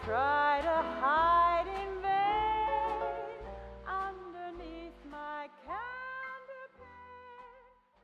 try to hide in vain underneath my candy pane.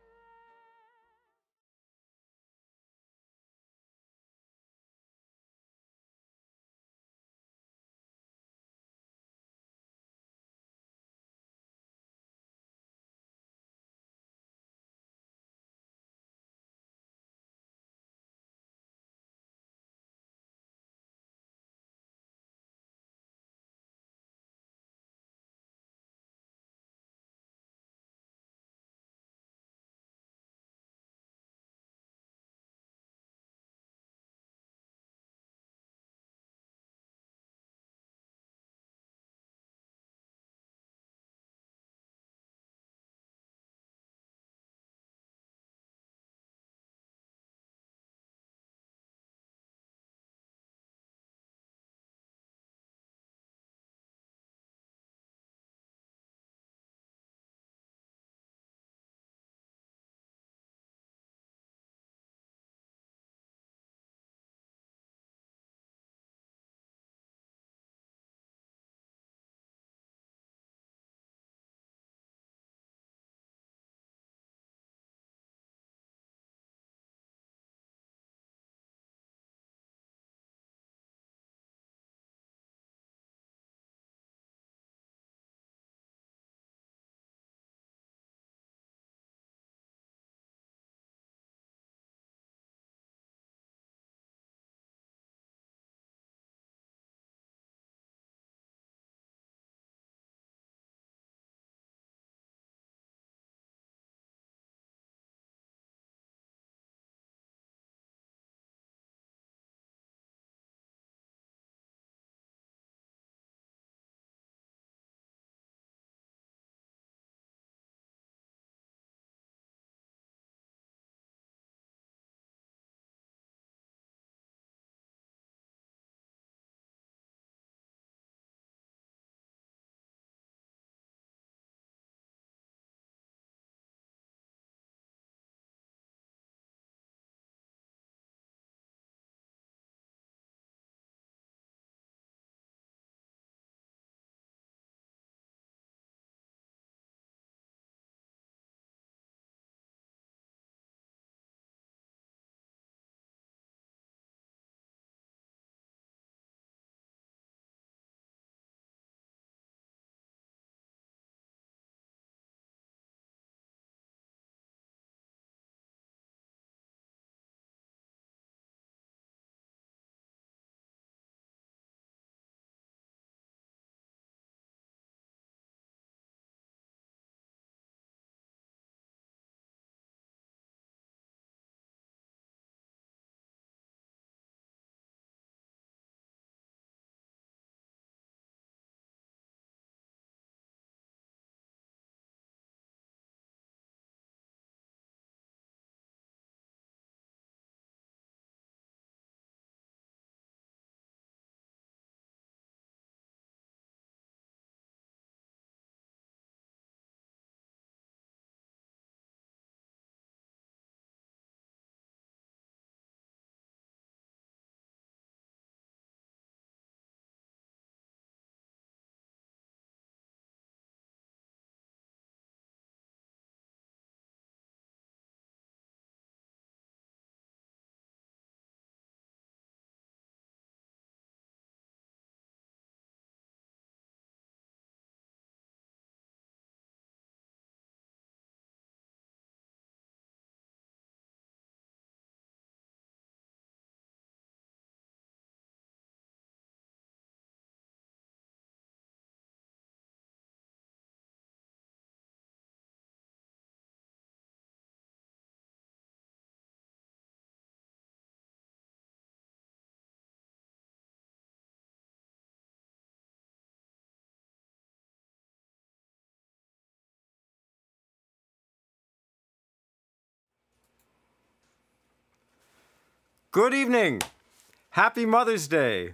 Good evening. Happy Mother's Day.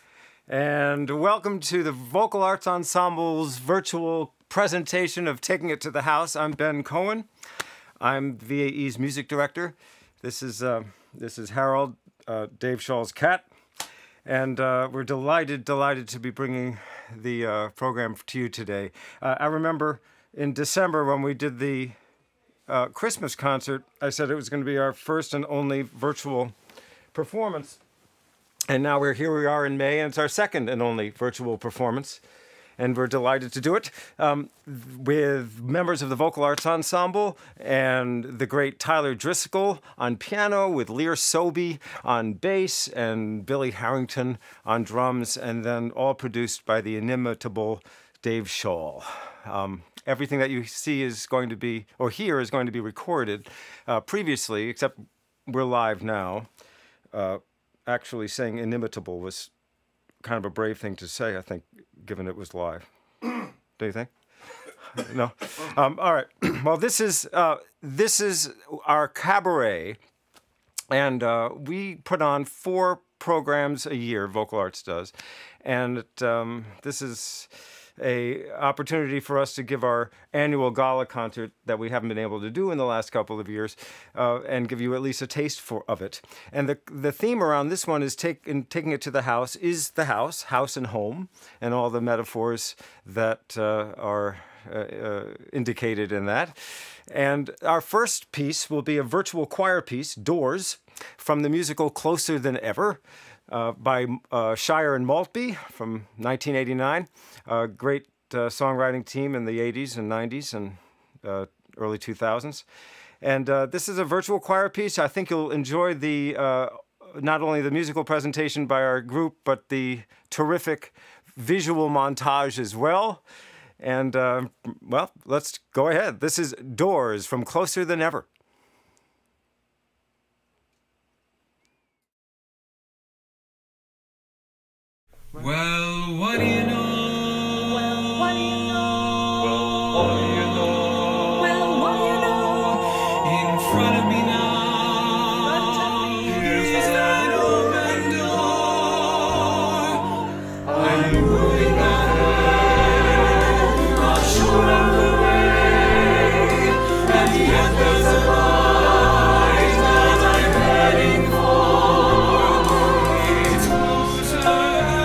And welcome to the Vocal Arts Ensemble's virtual presentation of Taking It to the House. I'm Ben Cohen. I'm VAE's music director. This is Harold, Dave Schall's cat. And we're delighted to be bringing the program to you today. I remember in December when we did the Christmas concert, I said it was going to be our first and only virtual performance. And now here we are in May, and it's our second and only virtual performance. And we're delighted to do it with members of the Vocal Arts Ensemble and the great Tyler Driscoll on piano, with Lear Sobey on bass and Billy Harrington on drums, and then all produced by the inimitable Dave Schall. Everything that you see is going to be, or hear is going to be recorded previously, except we're live now. Actually saying inimitable was kind of a brave thing to say, I think, given it was live. Do you think? No? All right. Well, this is our cabaret, and we put on 4 programs a year, Vocal Arts does, and this is a opportunity for us to give our annual gala concert that we haven't been able to do in the last couple of years, and give you at least a taste of it. And the theme around this one is taking it to the house is the house and home, and all the metaphors that are indicated in that. And our first piece will be a virtual choir piece, Doors, from the musical Closer Than Ever, by Shire and Maltby from 1989. A great songwriting team in the 80s and 90s and early 2000s. And this is a virtual choir piece. I think you'll enjoy the not only the musical presentation by our group, but the terrific visual montage as well. And, well, let's go ahead. This is Doors from Closer Than Ever. Well, what do you know? Well, what do you know? Well, what do you know? Well, what do you know? In front of me now, here's that open door. I'm moving ahead, not sure of the way, and yet there's a light that I'm heading for. It's closer.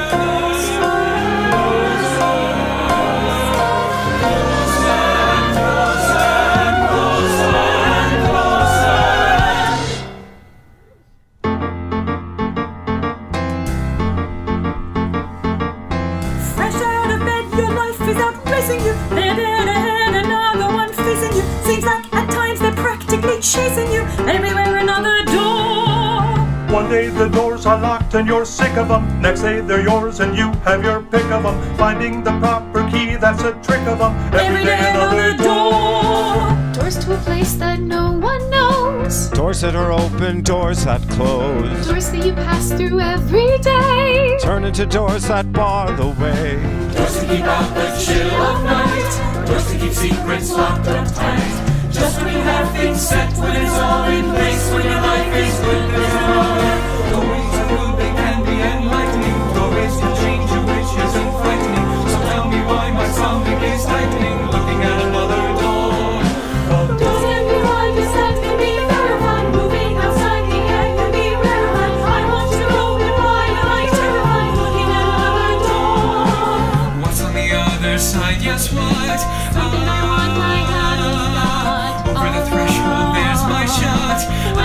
Chasing you everywhere, another door. One day the doors are locked and you're sick of them. Next day they're yours and you have your pick of them. Finding the proper key, that's a trick of them. Every day another door. Doors to a place that no one knows. Doors that are open, doors that close. Doors that you pass through every day. Turn into doors that bar the way. Doors to keep out the chill of night. Doors to keep secrets locked up tight. Just when you have things set, when it's all in place, when your life is good, there's another. Doorways are moving can be enlightening. Doorways can change your wishes and frightening. So tell me why my stomach is tightening, looking at another door. Doors can be wide, yes, that can be verified. Moving outside the air can be rarefied. I want to open wide and I'm terrified, looking at another door. What's on the other side? Yes, what? Something I want, I haven't got. Over the threshold, there's my shot.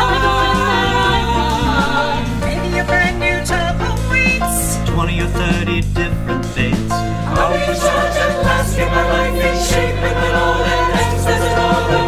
Maybe a brand new job awaits. 20 or 30 different fates. I'll be in charge at last, get my life in shape, and then all that ends, there's another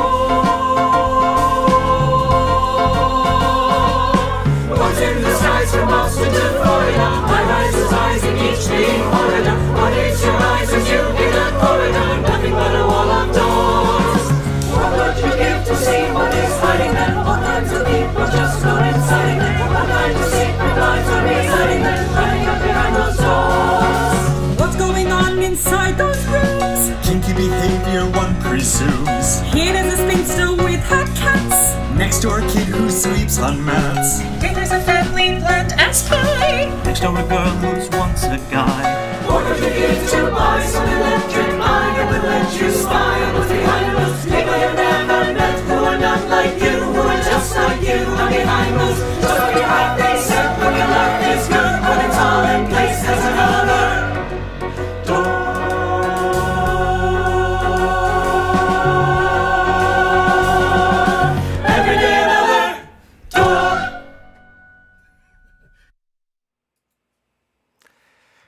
door. What's in the skies from Austin to Florida? My rise is eyes in each being harder. What is your eyes as you in a corridor? Nothing but a wall of doors. What would you give to see what is hiding there? All kinds of people just go inside there. All kinds of secret lives are residing there, running up behind those doors. What's going on inside those rooms? Kinky behavior one presumes. Here is a spinster with her cats. Next door kid who sleeps on mats. There's a family plant and spy. Next door a girl who's once a guy. What would you give to buy some electric eye that would let you spy on what's behind those people you've never met, who are not like you, who are just like you, and behind those doors you have they said when your life is good.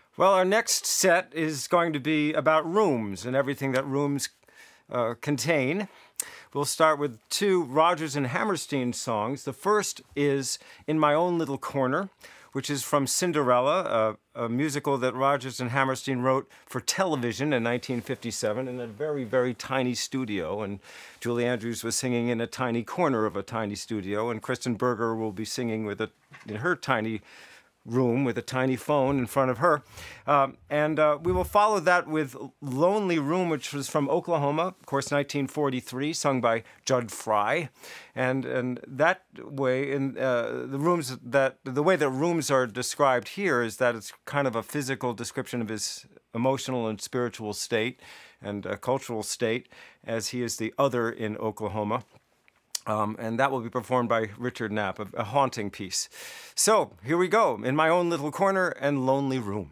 Well, our next set is going to be about rooms and everything that rooms contain. We'll start with two Rodgers and Hammerstein songs. The first is In My Own Little Corner, which is from Cinderella, a musical that Rodgers and Hammerstein wrote for television in 1957 in a very, very tiny studio. And Julie Andrews was singing in a tiny corner of a tiny studio, and Kristin Berger will be singing in her tiny room with a tiny phone in front of her. We will follow that with Lonely Room, which was from Oklahoma, of course, 1943, sung by Judd Fry. And that way, the way that rooms are described here is that it's kind of a physical description of his emotional and spiritual state and cultural state, as he is the other in Oklahoma. And that will be performed by Richard Knapp, a haunting piece. So here we go, In My Own Little Corner and Lonely Room.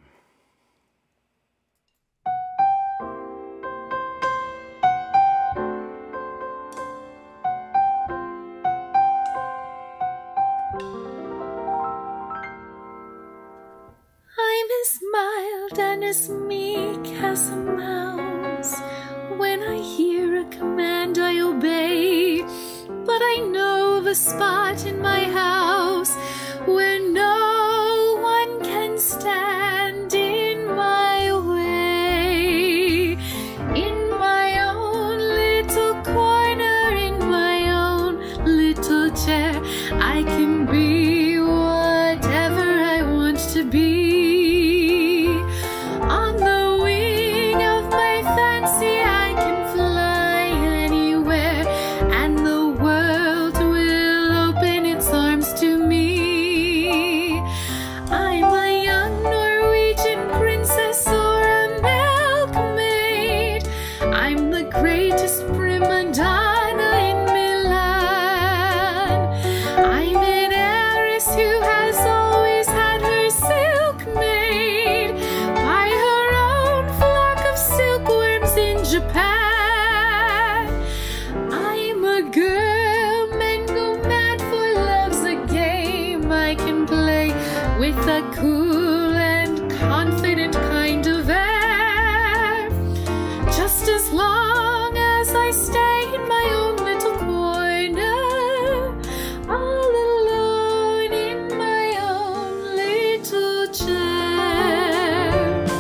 I'm as mild and as meek as a mouse. When I hear a command, I obey. But I know of a spot in my house where no one can stand in my way. In my own little corner, in my own little chair, I can be whatever I want to be. On the wing of my fancy, I can fly anywhere, and the world will open its arms to me. I'm a young Norwegian princess or a milkmaid. I'm the greatest prima donna in Milan. I'm an heiress who has always had her silk made by her own flock of silkworms in Japan. I'm a girl, men go mad for love's a game I can play with a cool and confident kind of air. Just as long as I stay in my own little corner, all alone in my own little chair.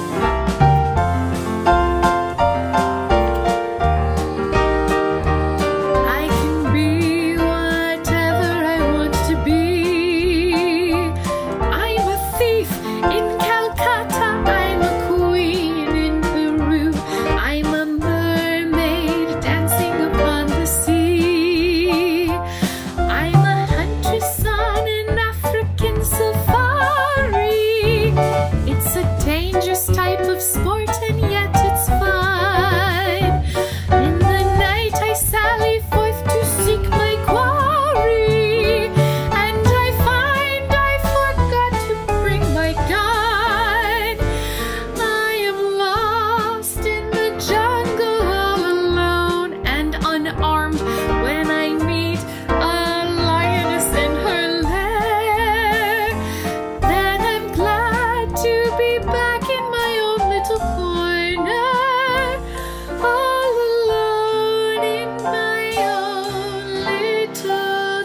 I can be whatever I want to be. I'm a thief in Calcutta, I'm a queen in Peru, I'm a mermaid dancing upon the sea. I'm a huntress on an African safari. It's a dangerous type of sport and yet it's fun. In the night I sally forth to seek my quarry, and I find I forgot to bring my gun. I am lost in the jungle all alone and unarmed when I meet a lioness in her lair. Then I'm glad to be back in my own little corner, all alone in my own little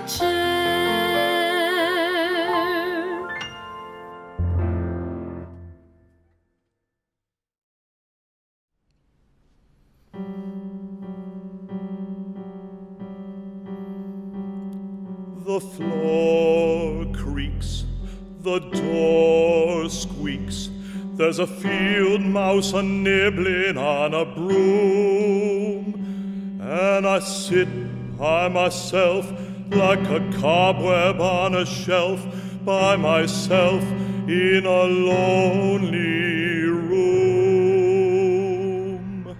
chair. The floor creaks, the door squeaks. There's a field mouse a-nibbling on a broom. And I sit by myself like a cobweb on a shelf, by myself in a lonely room.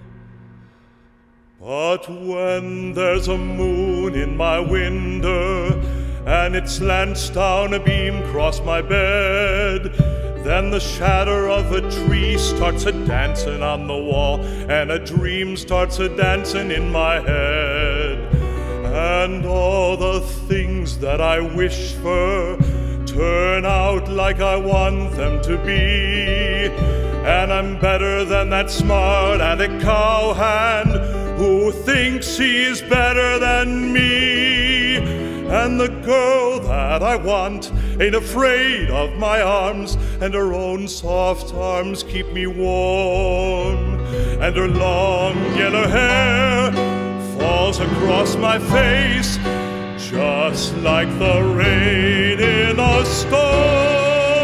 But when there's a moon in my window and it slants down a beam across my bed, then the shadow of a tree starts a-dancing on the wall, and a dream starts a-dancing in my head. And all the things that I wish for turn out like I want them to be. And I'm better than that smart-aleck cowhand who thinks she's better than me. And the girl that I want ain't afraid of my arms, and her own soft arms keep me warm. And her long yellow hair falls across my face just like the rain in a storm.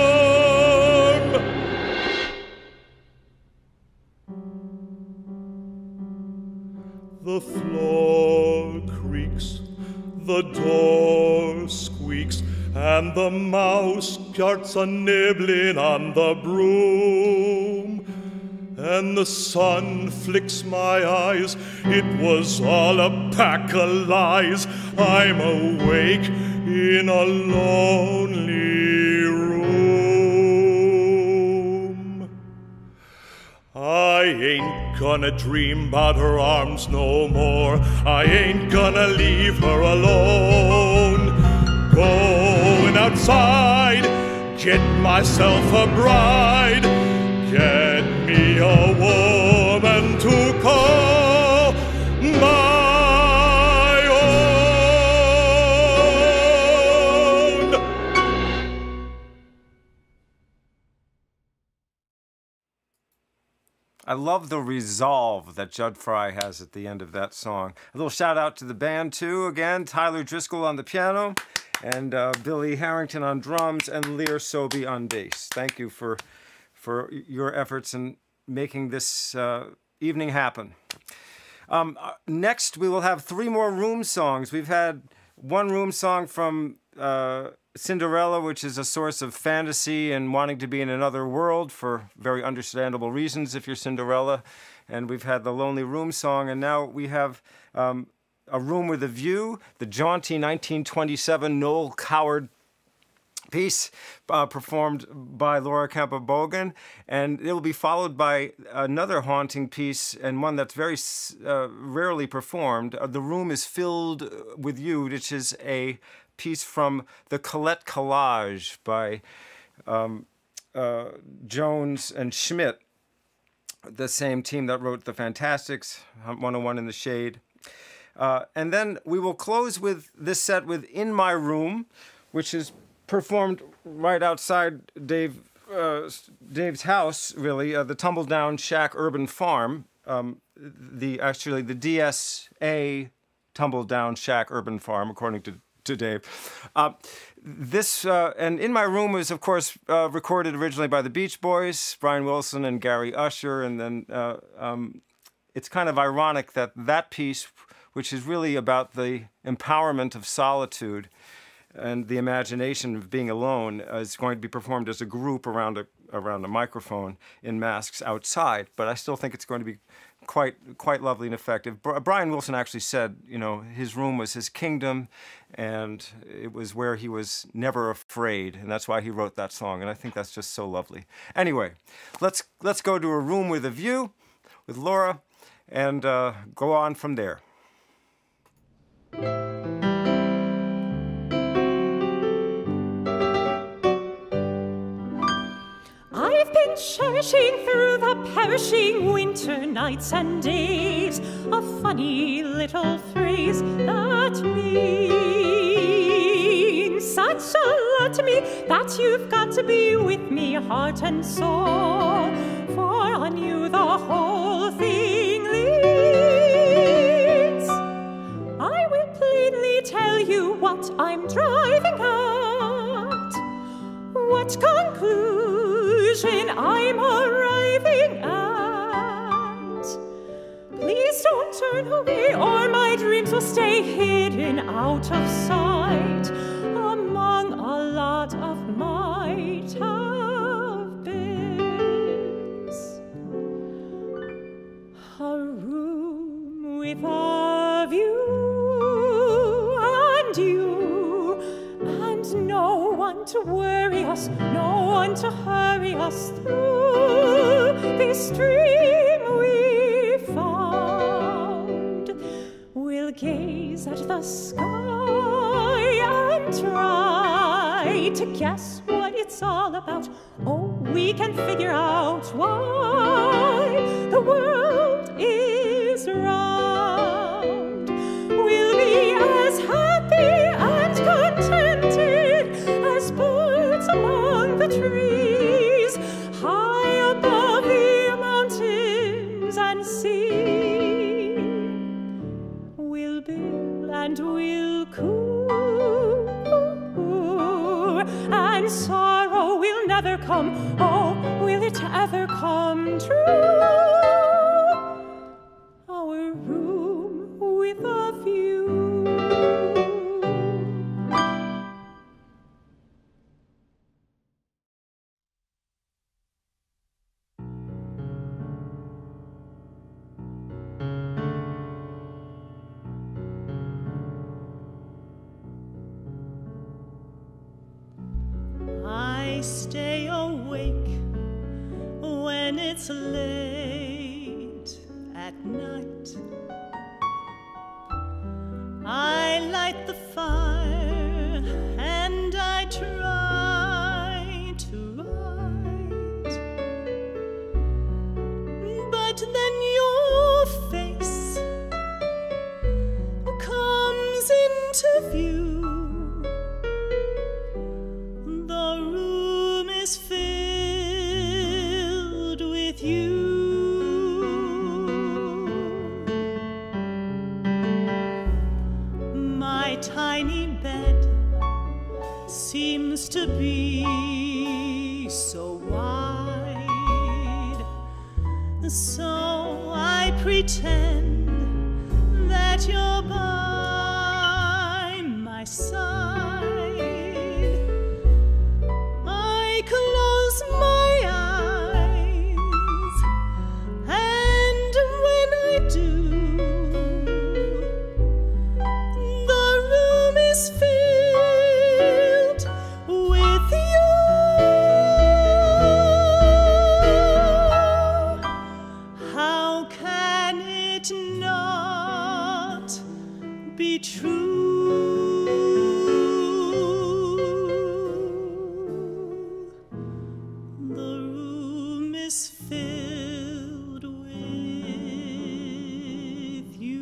The floor creaks, the door squeaks, and the mouse starts a-nibbling on the broom. And the sun flicks my eyes, it was all a pack of lies. I'm awake in a lonely room. I ain't gonna dream about her arms no more. I ain't gonna leave her alone. Going outside, get myself a bride, get me a woman to call my own. I love the resolve that Judd Fry has at the end of that song. A little shout out to the band too. Again, Tyler Driscoll on the piano, and Billy Harrington on drums, and Lear Sobey on bass. Thank you for your efforts in making this evening happen. Next, we will have 3 more room songs. We've had one room song from Cinderella, which is a source of fantasy and wanting to be in another world for very understandable reasons if you're Cinderella. And we've had the Lonely Room song, and now we have A Room with a View, the jaunty 1927 Noel Coward piece performed by Laura Kempa Bogan, and it will be followed by another haunting piece, and one that's very rarely performed. The Room is Filled with You, which is a piece from the Colette Collage by Jones and Schmidt, the same team that wrote The Fantastics, 101 in the Shade. And then we will close with this set with In My Room, which is performed right outside Dave's house, really, the Tumbledown Shack Urban Farm, the DSA Tumbledown Shack Urban Farm, according to Dave. And In My Room was, of course, recorded originally by the Beach Boys, Brian Wilson and Gary Usher, and then it's kind of ironic that that piece, which is really about the empowerment of solitude and the imagination of being alone, is going to be performed as a group around a microphone in masks outside. But I still think it's going to be quite lovely and effective. Brian Wilson actually said, you know, his room was his kingdom, and it was where he was never afraid, and that's why he wrote that song. And I think that's just so lovely. Anyway, let's go to A Room with a View with Laura, and go on from there. I've been cherishing through the perishing winter nights and days a funny little phrase that means such a lot to me that you've got to be with me heart and soul, for on you the whole thing leads. I will plainly tell you what I'm driving at, what conclusion I'm arriving at. Please don't turn away, or my dreams will stay hidden out of sight among a lot of might have beens. A room with a view, and you, and no one to worry us, no one to hurry us through this dream we found. We'll gaze at the sky and try to guess what it's all about? Oh, we can figure out why the world is round. We'll be as happy and contented as birds among the trees, high above the mountains and sea. We'll build and we'll coo, and sorrow will never come. Oh, will it ever come true? Our room with a view. I stay awake when it's late at night. I light the fire and I try to write, but then your face comes into view. The room is filled with you. My tiny bed seems to be so wide, so I pretend that you're by my side. I close my eyes, and when I do, the room is filled with you. How can it not be true? The room is filled with you.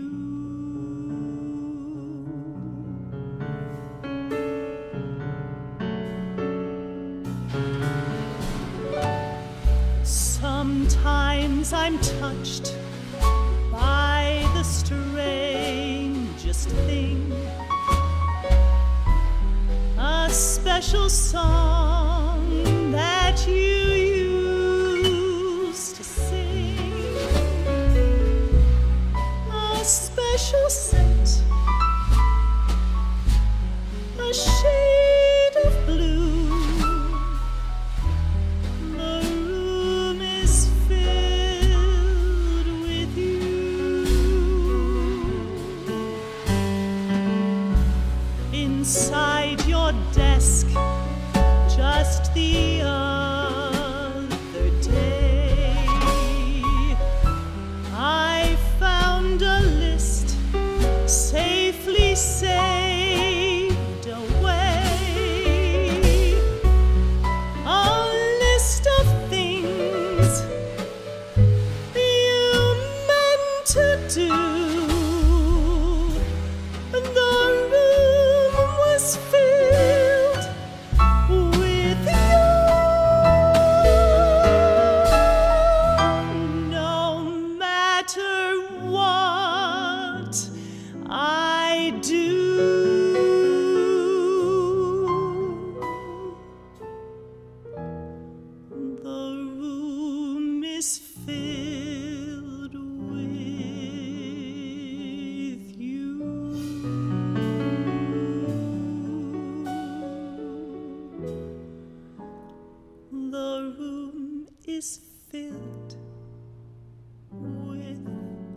Sometimes I'm touched by the strangest thing, a special song that you used to sing, a special scent, a shade of blue. The room is filled with you. Inside your desk, just the other day, I found a list safely saved away, a list of things you meant to do. The room was filled with you. No matter what I do, the room is filled with you. The room is filled with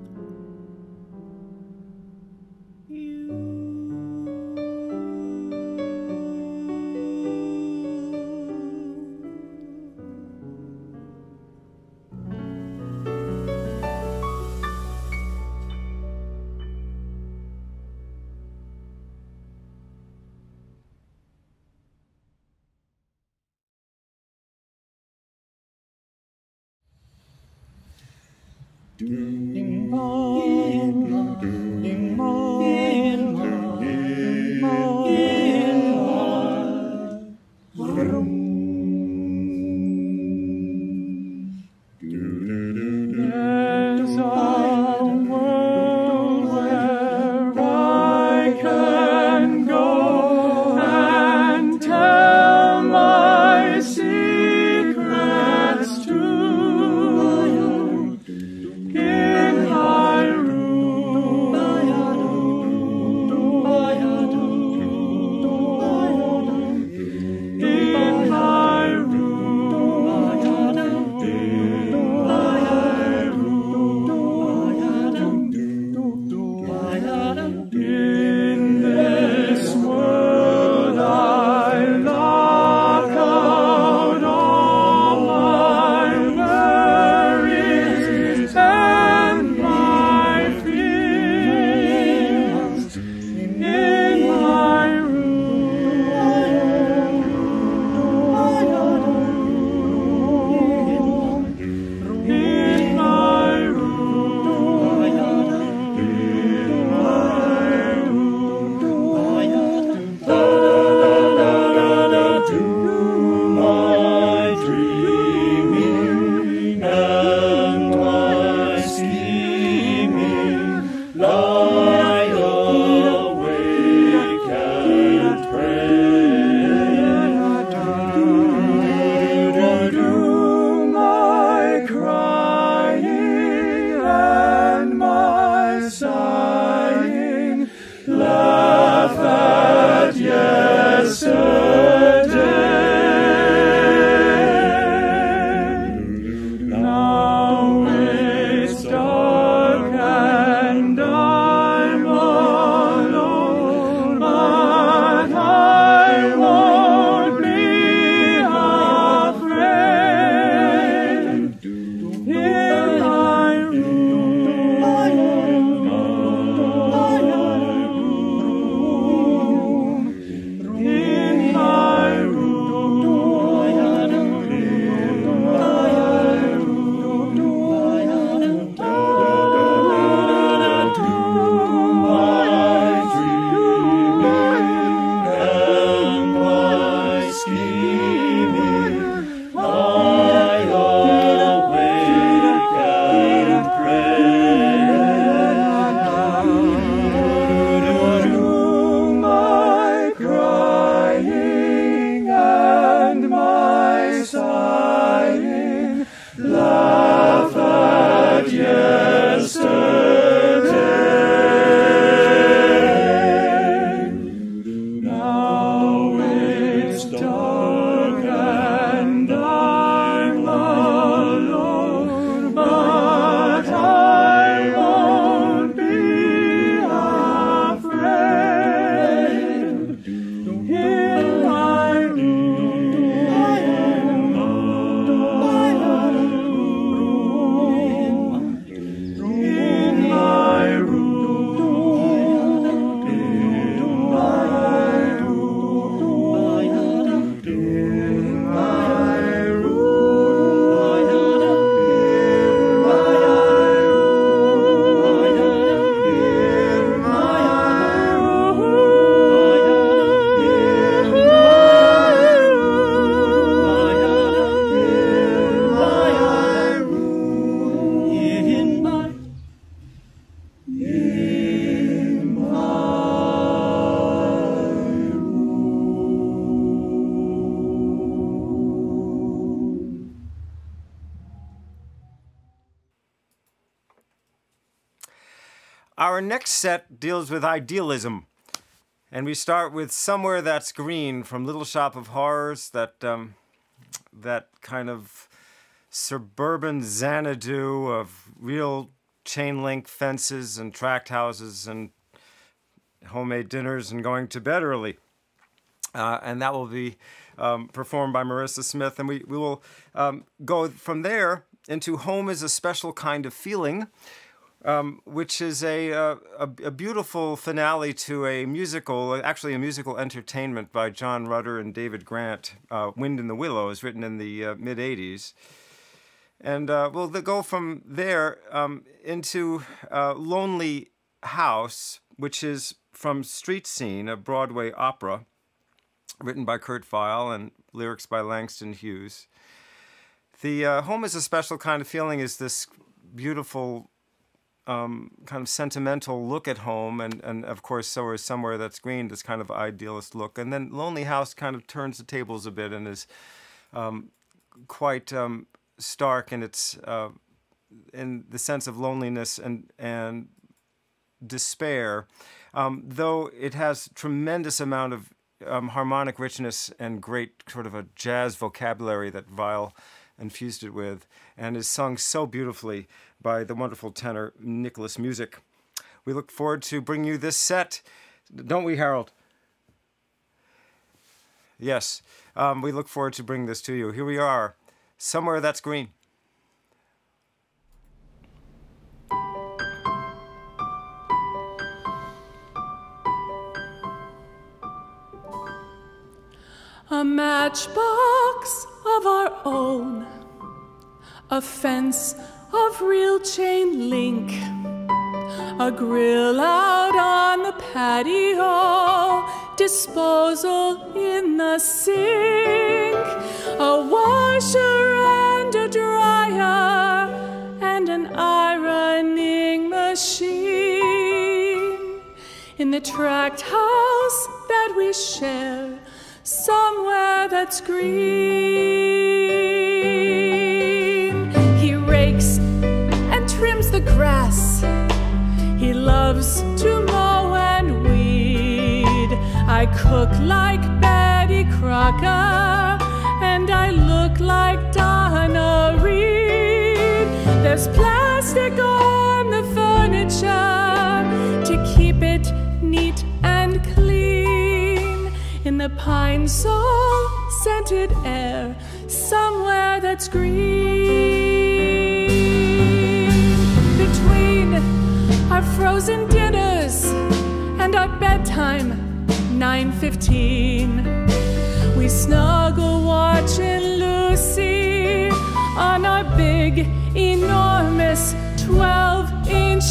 you. Our next set deals with idealism. And we start with Somewhere That's Green from Little Shop of Horrors, that kind of suburban Xanadu of real chain link fences and tract houses and homemade dinners and going to bed early. And that will be performed by Marisa Smith. And we will go from there into Home is a Special Kind of Feeling, which is a beautiful finale to a musical, actually a musical entertainment by John Rutter and David Grant, Wind in the Willows, written in the mid-'80s. And we'll go from there into Lonely House, which is from Street Scene, a Broadway opera, written by Kurt Weill and lyrics by Langston Hughes. The Home is a Special Kind of Feeling is this beautiful kind of sentimental look at home, and of course so is Somewhere That's Green, this kind of idealist look. And then Lonely House kind of turns the tables a bit and is quite stark in its in the sense of loneliness and despair, though it has tremendous amount of harmonic richness and great sort of a jazz vocabulary that Weill infused it with, and is sung so beautifully by the wonderful tenor Nicholas Music. We look forward to bringing you this set, don't we, Harold? Yes, we look forward to bringing this to you. Here we are, Somewhere That's Green. A matchbox of our own, a fence of real chain link, a grill out on the patio, disposal in the sink, a washer and a dryer, and an ironing machine. In the tract house that we share, somewhere that's green. He rakes and trims the grass. He loves to mow and weed. I cook like Betty Crocker, and I look like Donna Reed. There's plastic on the furniture to keep it neat and clean. In the pine sol scented air, somewhere that's green. Between our frozen dinners and our bedtime, 9:15, we snuggle watching Lucy on our big, enormous 12-inch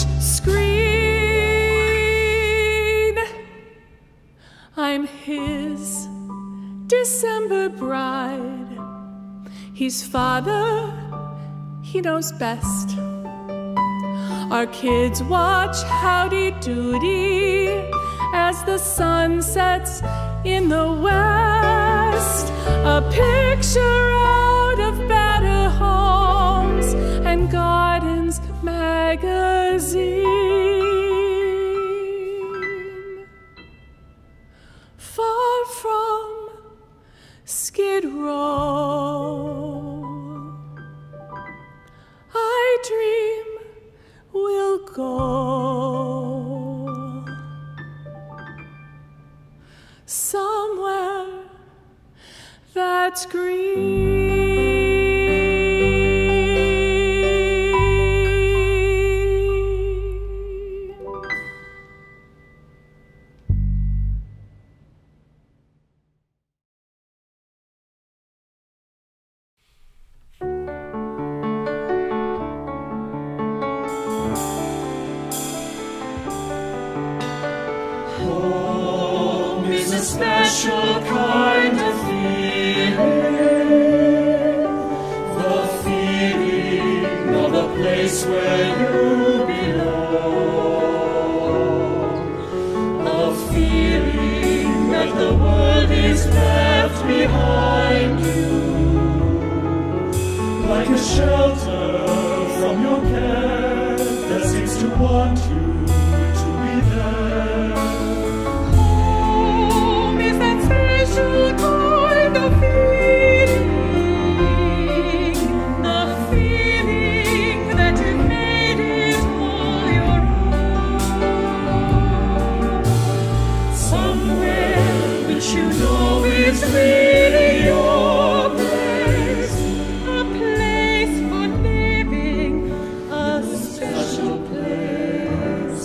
screen. I'm his December bride. He's father, he knows best. Our kids watch Howdy Doody as the sun sets in the west. A picture out of Better Homes and Gardens magazine. Far from Skid Row, I dream we'll go somewhere that's green. Home is a special kind of feeling, the feeling of a place where you belong, a feeling that the world is left behind you, like a shelter from your care that seems to want you to be there. Home is that special kind of feeling, the feeling that you've made it all your own. Somewhere which you know is really your place, a place for living, a special place.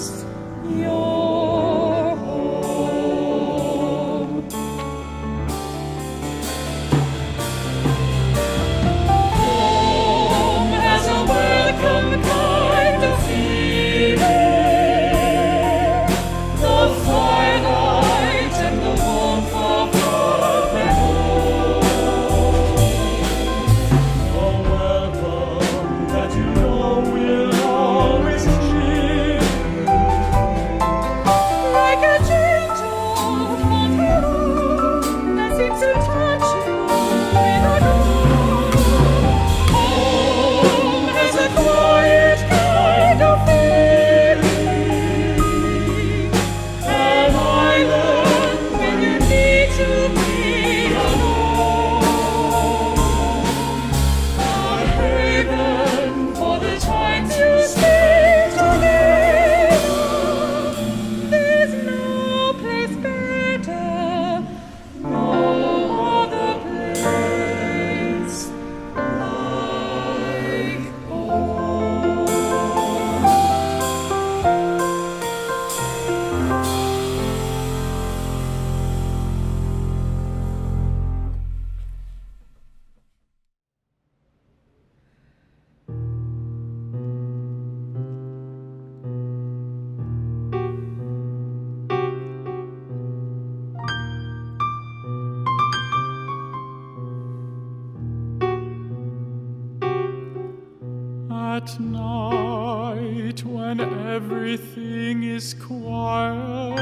At night, when everything is quiet,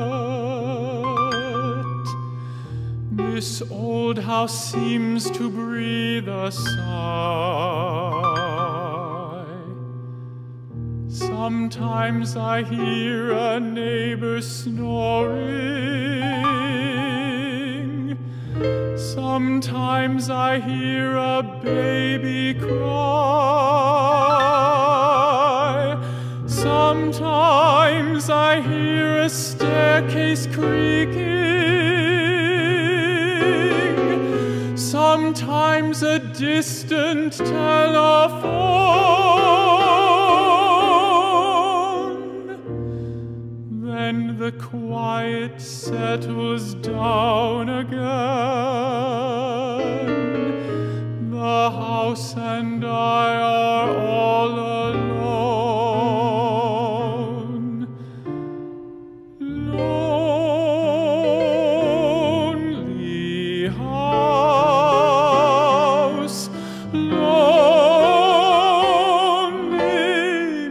this old house seems to breathe a sigh. Sometimes I hear a neighbor snoring. Sometimes I hear a baby cry. Sometimes I hear a staircase creaking. Sometimes a distant telephone. Then the quiet settles down again. The house and I are all alone. Lonely house, lonely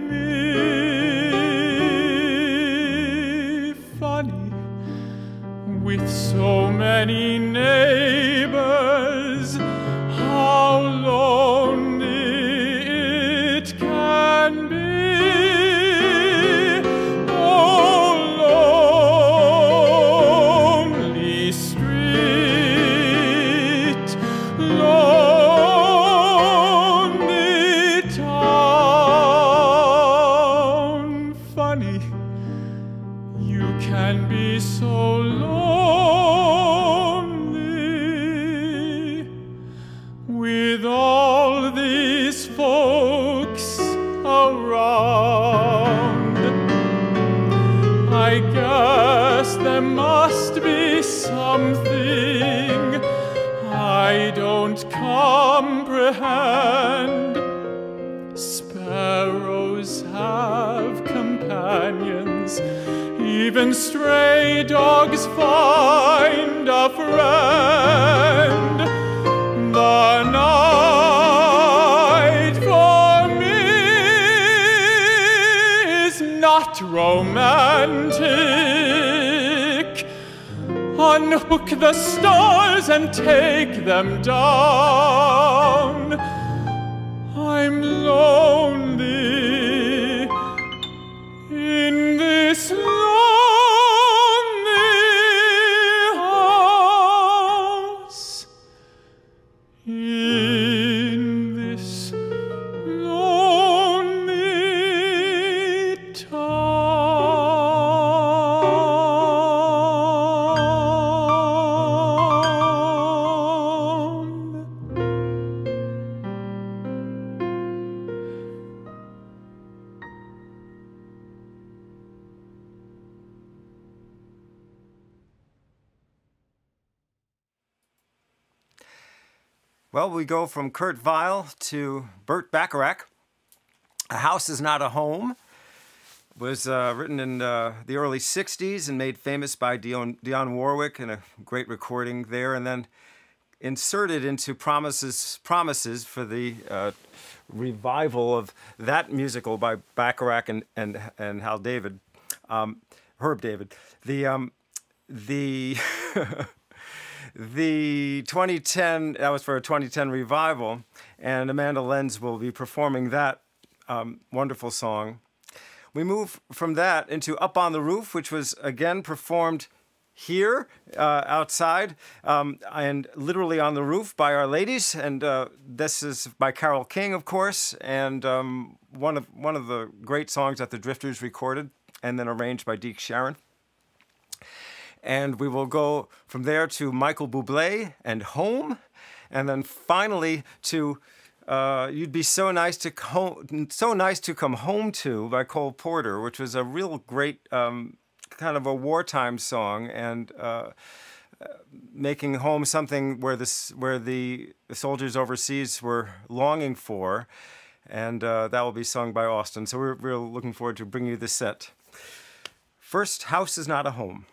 me. Funny, with so many neighbors, how lonely it can be. Oh, lonely street, lonely town. Funny, you can be so lonely with all these folks around. I guess there must be something I don't comprehend. Sparrows have companions, even stray dogs find a friend. The night for me is not romantic. Unhook the stars and take them down. I'm lonely in this lonely house, in this lonely town. Well, we go from Kurt Weill to Burt Bacharach. A House is Not a Home was written in the early 60s and made famous by Dionne Warwick in a great recording there, and then inserted into Promises for the revival of that musical by Bacharach and Hal David, Herb David. The 2010, that was for a 2010 revival, and Amanda Lenze will be performing that wonderful song. We move from that into Up on the Roof, which was again performed here outside and literally on the roof by Our Ladies, and this is by Carole King, of course, and one of the great songs that the Drifters recorded and then arranged by Deke Sharon. And we will go from there to Michael Bublé and Home, and then finally to You'd Be So Nice to Come Home To by Cole Porter, which was a real great kind of a wartime song, and making home something where the soldiers overseas were longing for, and that will be sung by Austin. So we're looking forward to bringing you this set. First, House is Not a Home.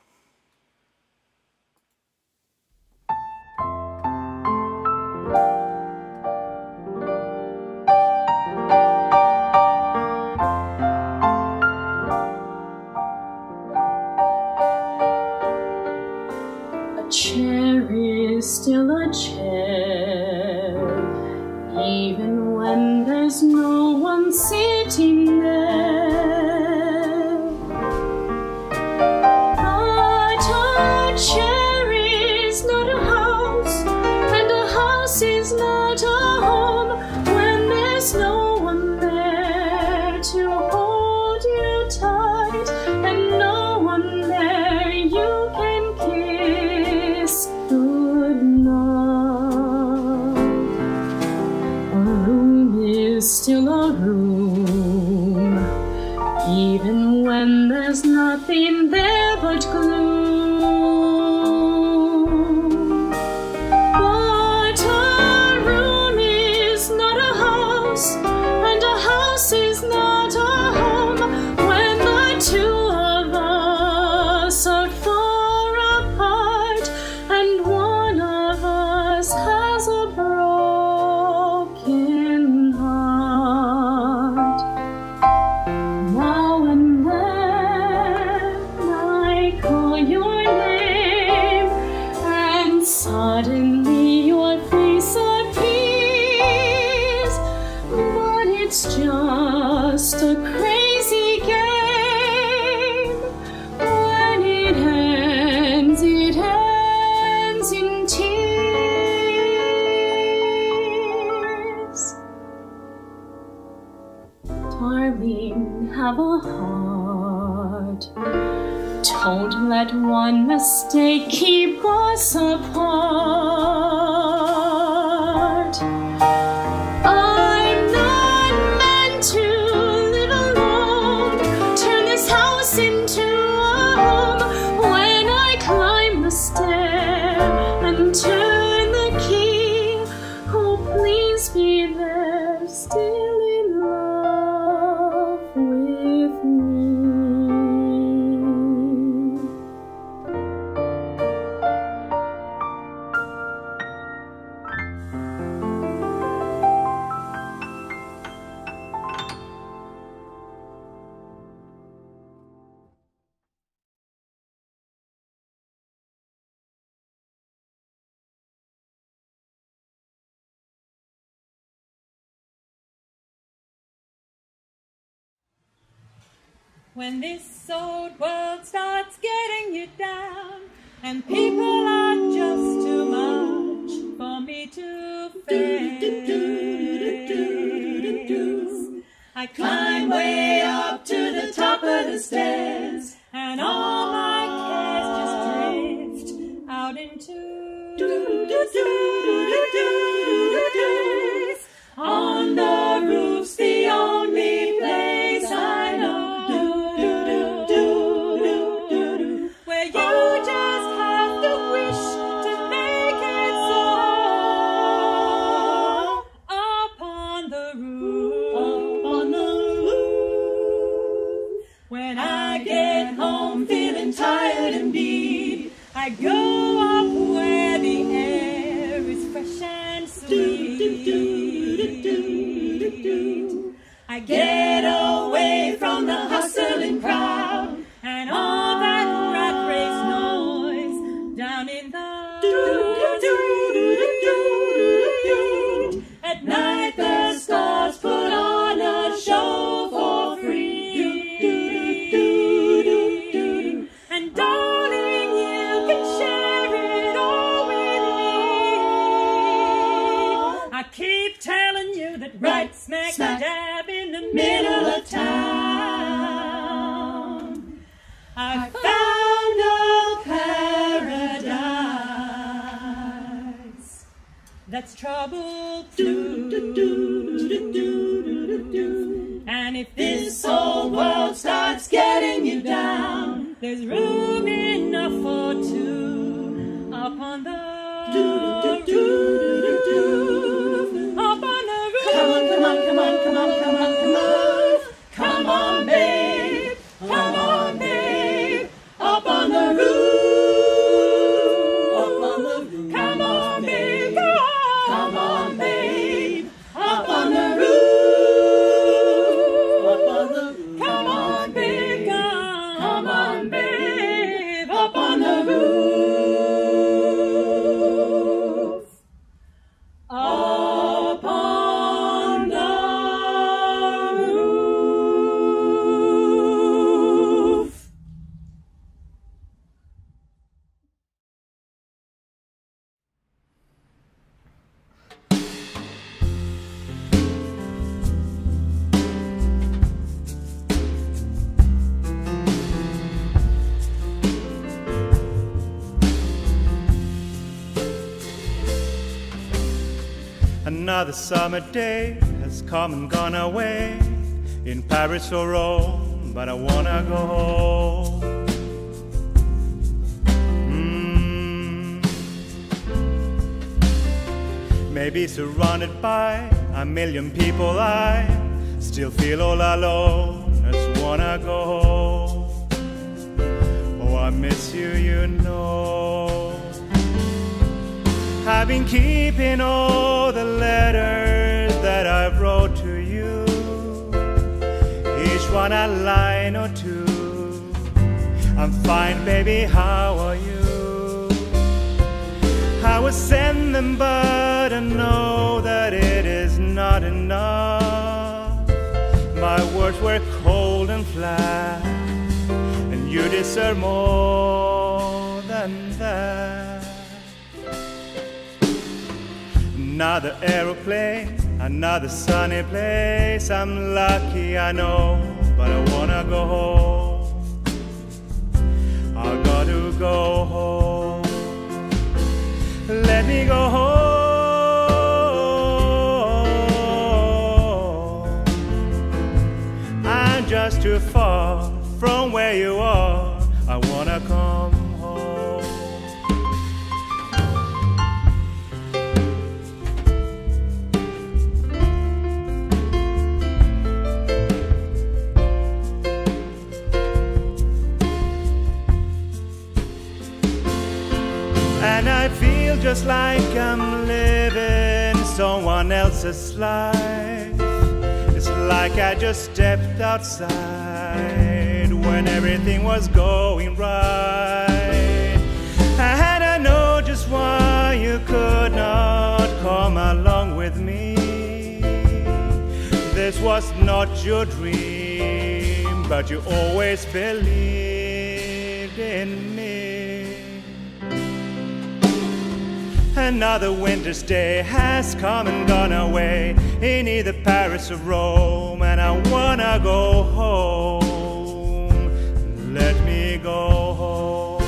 there's no one sitting there. But a chair is not a house, and a house is not a home when there's no one there to hold you tight, and no one there you can kiss goodnight. A room is still a room, even when there's nothing there but gloom. But a room is not a house, and a house is not a home when the two of us are far apart, and one of us has a broken heart. Now and then I call your name, and suddenly your face appears. But it's just a crazy game. When it ends in tears. Darling, have a heart. Don't let one mistake keep us apart. I'm not meant to live alone. Turn this house into a home. When I climb the stair and turn the key, oh please be there, still in love with me. When this old world starts getting you down, and people are just too much for me to face, I climb way up to the top of the stairs, and all my cares just drift out into space. On the roof's the only place I know where you just have to wish to make it so. Up on the roof, when I get home feeling tired indeed, I go up where the air is fresh and sweet. I get away from the hustling crowd and all that rat race noise down in the at night the stars put on a show for free, and darling, you can share it all with me. I keep telling you that right smack dab in the middle of town, I found a paradise that's trouble-proof. And if this old world starts getting you down, there's room enough for two up on the roof. Up on the roof. Come on, come on, come on, come on, come on, come on. Come on, babe. Come on, babe. Up on the roof. Up on the roof. Come on, babe. Come on, babe. Up on the roof. Up on the roof. Come on, babe. Come on, babe. Up on the roof. Another summer day has come and gone away, in Paris or Rome, but I wanna go home. Maybe surrounded by a million people, I still feel all alone, I just wanna go home. Oh, I miss you, you know. I've been keeping all the letters that I wrote to you, each one a line or two. I'm fine, baby, how are you? I will send them, but I know that it is not enough. My words were cold and flat, and you deserve more than that. Another aeroplane, another sunny place. I'm lucky, I know, but I wanna go home. I gotta go home. Let me go home. I'm just too far from where you are. I wanna come home. And I feel just like I'm living someone else's life. It's like I just stepped outside when everything was going right. And I know just why you could not come along with me. This was not your dream, but you always believed in me. Another winter's day has come and gone away in either Paris or Rome, and I wanna go home. Let me go home.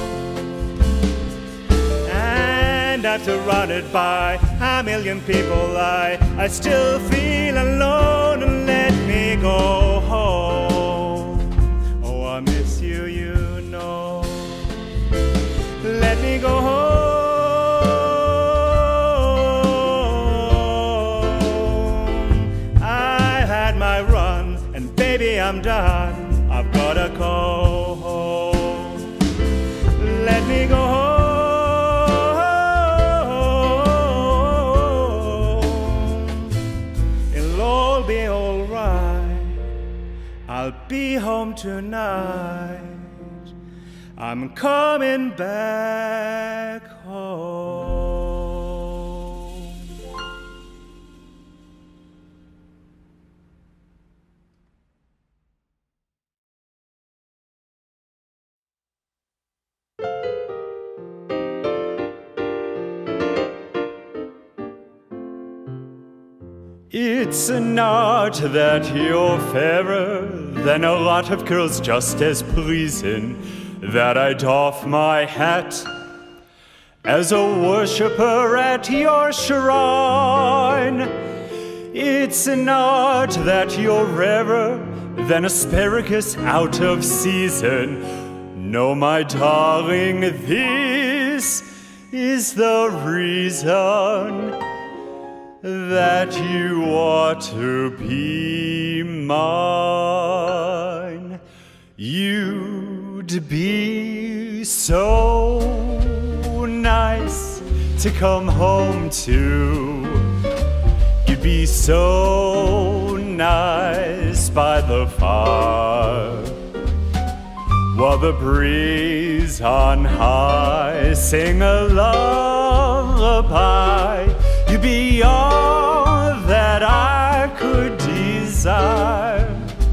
And I'm surrounded by a million people, I still feel alone. Let me go home. Oh, I miss you, you know. Let me go home. Baby, I'm done, I've gotta go home. Let me go home. It'll all be alright. I'll be home tonight. I'm coming back home. It's an art that you're fairer than a lot of girls just as pleasing, that I doff my hat as a worshipper at your shrine. It's an art that you're rarer than asparagus out of season. No, my darling, this is the reason that you ought to be mine. You'd be so nice to come home to. You'd be so nice by the fire, while the breeze on high sing a lullaby. You'd be all that I could desire,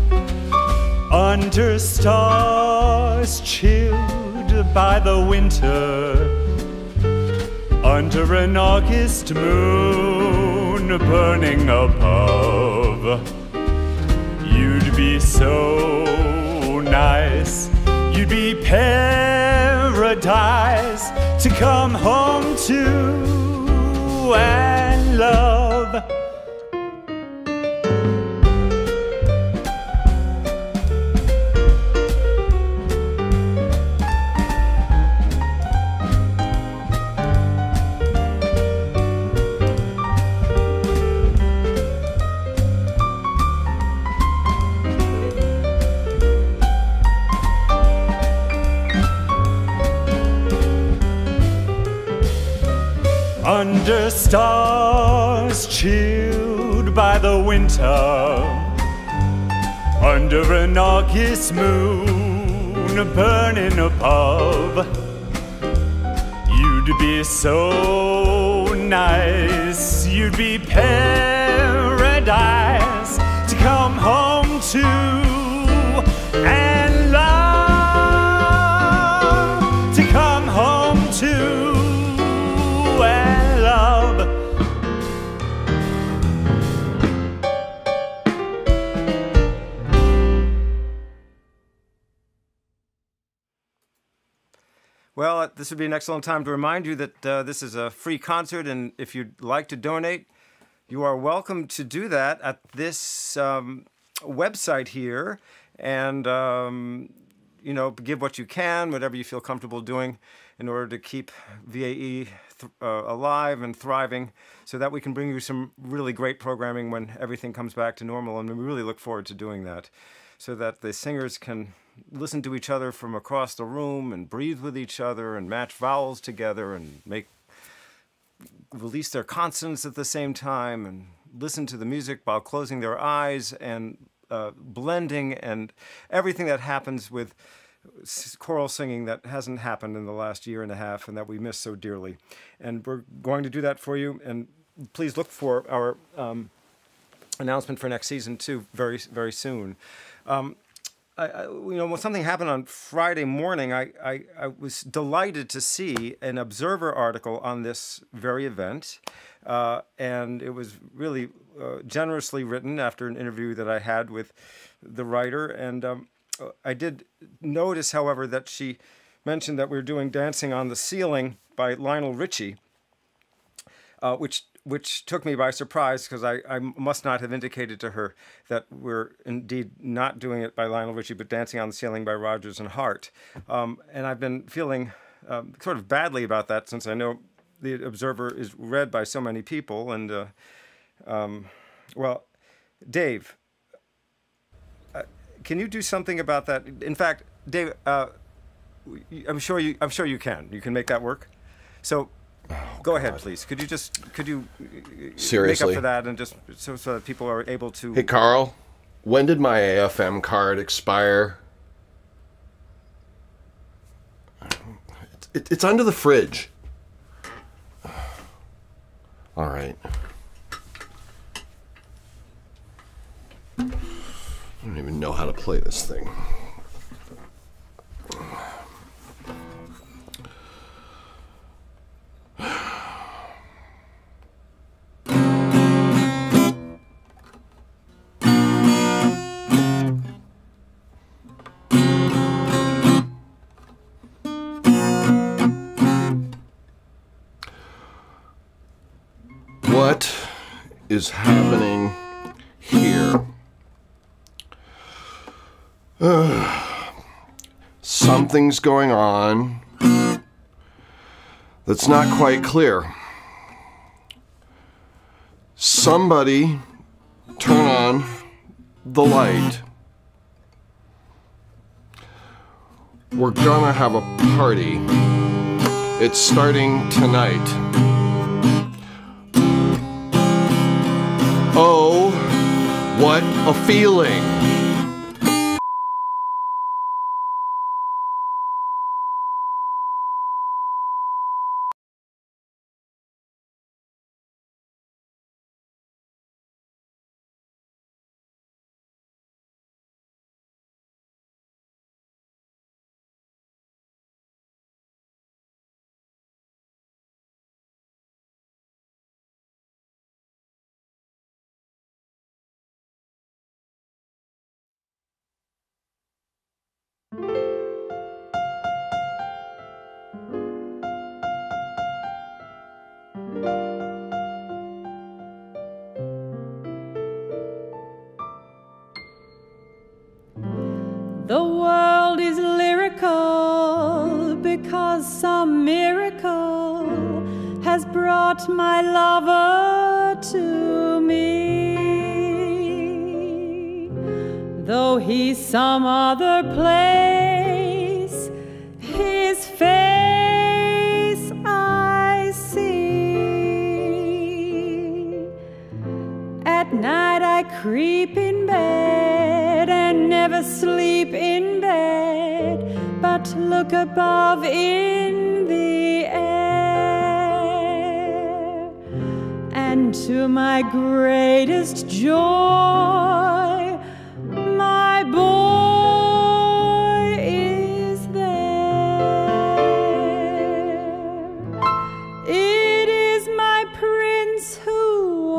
under stars chilled by the winter, under an August moon burning above. You'd be so nice, you'd be paradise to come home to and love. under stars chilled by the winter, under an August moon burning above. You'd be so nice, you'd be paradise to come home to and love, to come home to and love. Well, this would be an excellent time to remind you that this is a free concert, and if you'd like to donate, you are welcome to do that at this website here, and you know, give what you can, whatever you feel comfortable doing, in order to keep VAE alive and thriving, so that we can bring you some really great programming when everything comes back to normal, and we really look forward to doing that, so that the singers can listen to each other from across the room and breathe with each other and match vowels together and release their consonants at the same time and listen to the music while closing their eyes and blending and everything that happens with choral singing that hasn't happened in the last year and a half and that we miss so dearly. And we're going to do that for you, and please look for our announcement for next season too very, very soon. You know, when something happened on Friday morning, I was delighted to see an Observer article on this very event, and it was really generously written after an interview that I had with the writer, and I did notice, however, that she mentioned that we were doing Dancing on the Ceiling by Lionel Richie, which took me by surprise, because I must not have indicated to her that we're indeed not doing it by Lionel Richie, but Dancing on the Ceiling by Rodgers and Hart. And I've been feeling sort of badly about that, since I know the Observer is read by so many people. And, well, Dave, can you do something about that? In fact, Dave, I'm sure you can. You can make that work. So, go ahead, please. Could you Seriously? make up for that, and just so that people are able to... Hey, Carl, when did my AFM card expire? It's under the fridge. All right. I don't even know how to play this thing. What is happening here? Something's going on that's not quite clear. Somebody turn on the light. We're gonna have a party. It's starting tonight. Oh, what a feeling! The world is lyrical because some miracle has brought my lover to me. Though he's some other place, his face I see. creep in bed and never sleep in bed, but look above in the air. And to my greatest joy, my boy is there. It is my prince who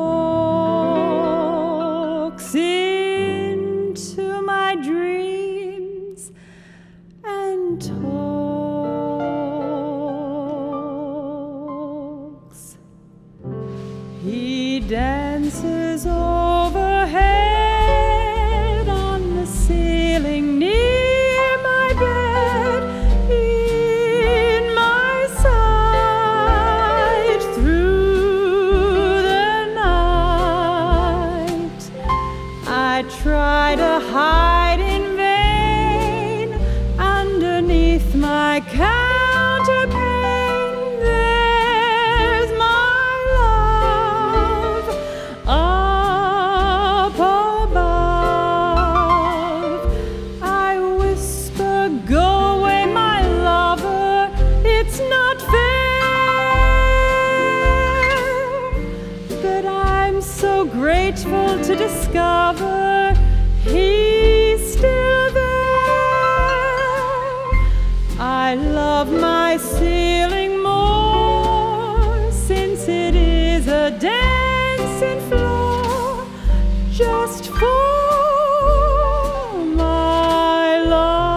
walks into my dreams and talks. He dances overhead on the ceiling near my bed, in my sight through the night. I try to hide in vain underneath my counterpane. There's my love up above. I whisper, go away, my lover, it's not fair. But I'm so grateful to discover he's still there. I love my ceiling more since it is a dancing floor just for my love.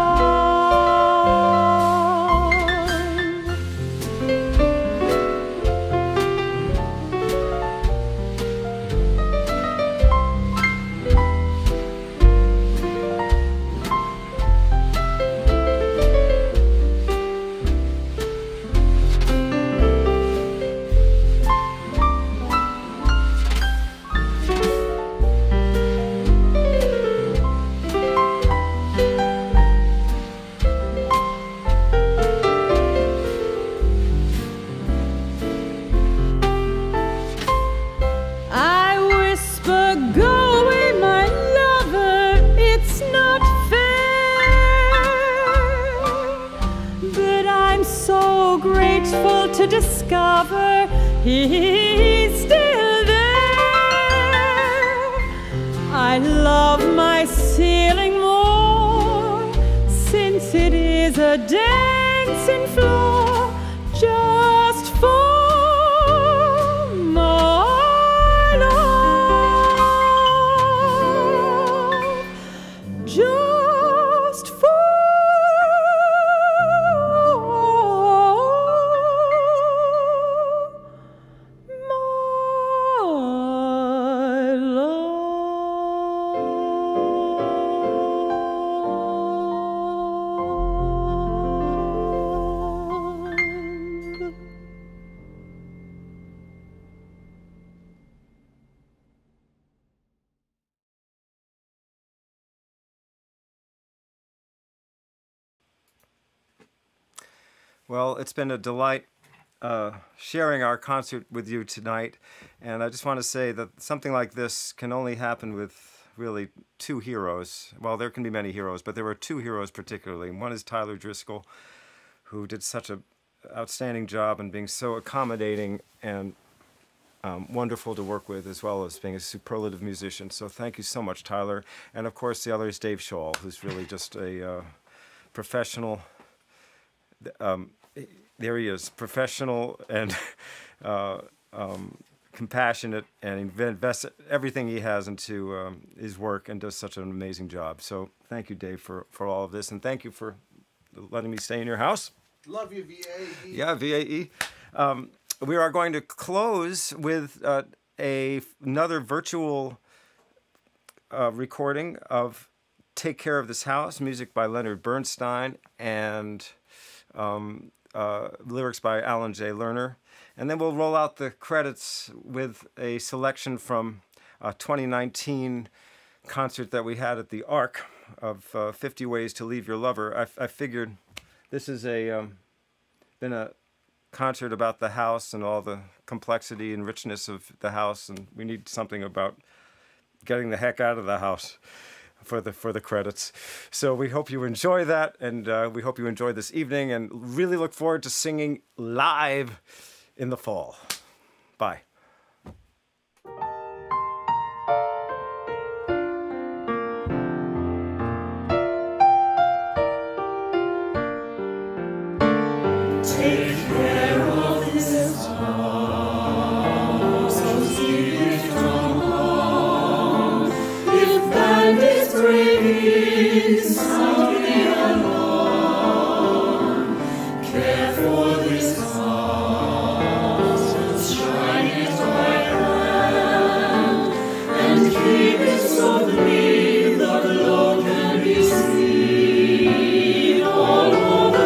I whisper, go away, my lover, it's not fair. But I'm so grateful to discover he's still there. I love my ceiling more since it is a dancing floor just for my love. Just for my love. Well, it's been a delight sharing our concert with you tonight, and I just want to say that something like this can only happen with really two heroes. Well, there can be many heroes, but there were two heroes particularly. One is Tyler Driscoll, who did such an outstanding job in being so accommodating and wonderful to work with, as well as being a superlative musician. So thank you so much, Tyler. And of course, the other is Dave Schall, who's really just a professional. There he is, professional and compassionate, and invests everything he has into his work and does such an amazing job. So thank you, Dave, for all of this, and thank you for letting me stay in your house. Love you, VAE. Yeah, VAE. We are going to close with another virtual recording of Take Care of This House, music by Leonard Bernstein, and lyrics by Alan J. Lerner. And then we'll roll out the credits with a selection from a 2019 concert that we had at the Ark of 50 Ways to Leave Your Lover. I figured this has been a concert about the house and all the complexity and richness of the house, and we need something about getting the heck out of the house for the credits. So we hope you enjoy that, and we hope you enjoy this evening, and really look forward to singing live in the fall. Bye. Take care of this house, so see it from home. If bandits break in, sound the alarm. Care for this house, shine it by hand, and keep it so clean that the Lord can be seen all over.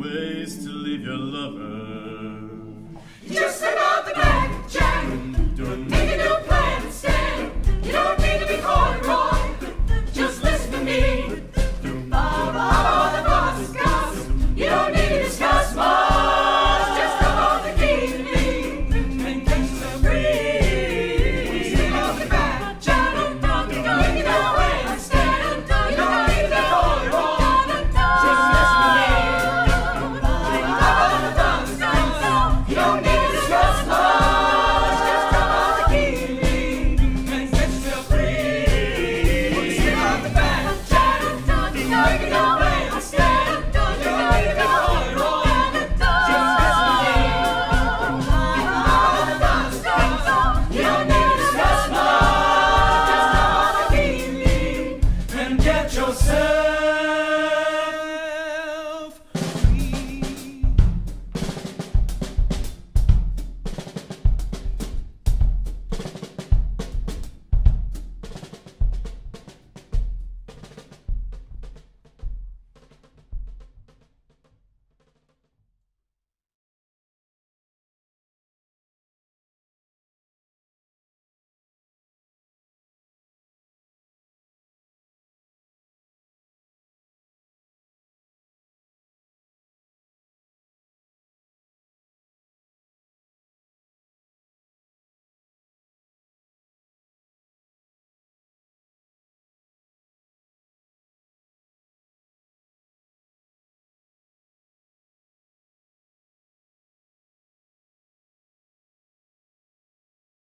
ways to leave your lover.